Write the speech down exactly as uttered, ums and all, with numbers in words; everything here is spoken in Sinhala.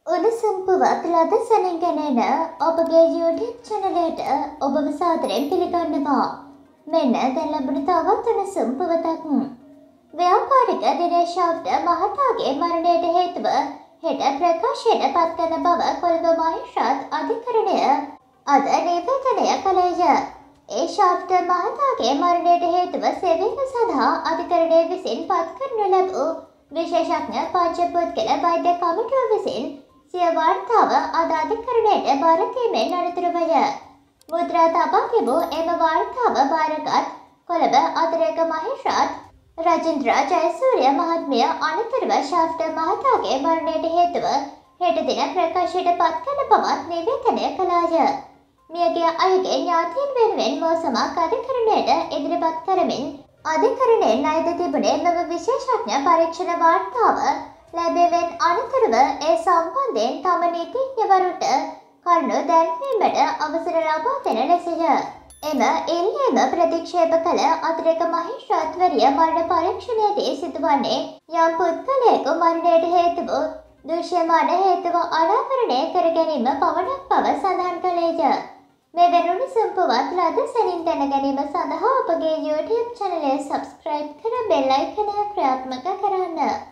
උණුසුම් පුවත් ලද සැනින් ගෙනෙන ඔබගේ YouTube චැනලයට ඔබව සාදරයෙන් පිළිගන්නවා. මෙන්න දැන් ලැබුණ තවත් උණුසුම් පුවතක්. ව්‍යාපාරික දිනේෂ් ශාෆ්ට මහතාගේ මරණයට හේතුව හෙට ප්‍රකාශයට පත් කරන බව කොළඹ මහේස්ත්‍රාත් අධිකරණය අද නිවේදනය කළේය. ඒ ශාෆ්ට මහතාගේ මරණයට හේතුව සෙවීම සඳහා අධිකරණය විසින් පත් කරනු ලැබූ විශේෂඥ පංචපුද්ගල වෛද්‍ය කමිටුව විසින් සිය වාර්තාව අද අධිකරණයට බාර දීමෙන් අනතුරුවය. මුද්‍රා තබා තිබූ එම වාර්තාව බාරගත් කොළඹ අතිරේක මහේස්ත්‍රාත් රජේන්ද්‍ර ජයසූරිය මහත්මිය අනතුරුව ශාෆ්ට මහතාගේ මරණයට හේතුව හෙට දින ප්‍රකාශයට පත් කරන බවත් නිවේදනය කළාය. මියගිය අයගේ ඥාතීන් වෙනුවෙන් මෝසමක් අධිකරණයට ඉදිරිපත් කරමින් අධිකරණයෙන් අයද තිබුණේ මෙම විශේෂඥ පරීක්ෂණ වාර්තාව ලැබෙමින් අනතුරුව ඒ සම්බන්ධයෙන් තම නීතිඥවරුන්ට කරුණු දැන්වීමට අවසර ලබා දෙන ලෙසය. එම ඉල්ලීම ප්‍රතික්ෂේප කළ අතිරේක මහේස්ත්‍රාත්වරිය මරණ පරීක්ෂණයේදී සිදුවන්නේ යම් පුද්ගලයෙකු මරණයට හේතු වූ දෘශ්‍යමාන හේතුව අනාවරණය කර ගැනීම පමණක් බව සඳහන් කළේය. මේ වෙනුණු සම්පුවත් ලද සැනින් දැන ගැනීම සඳහා අපගේ YouTube චැනලය සබ්ස්ක්‍රයිබ් කර බෙල් අයිකනය ක්‍රියාත්මක කරන්න.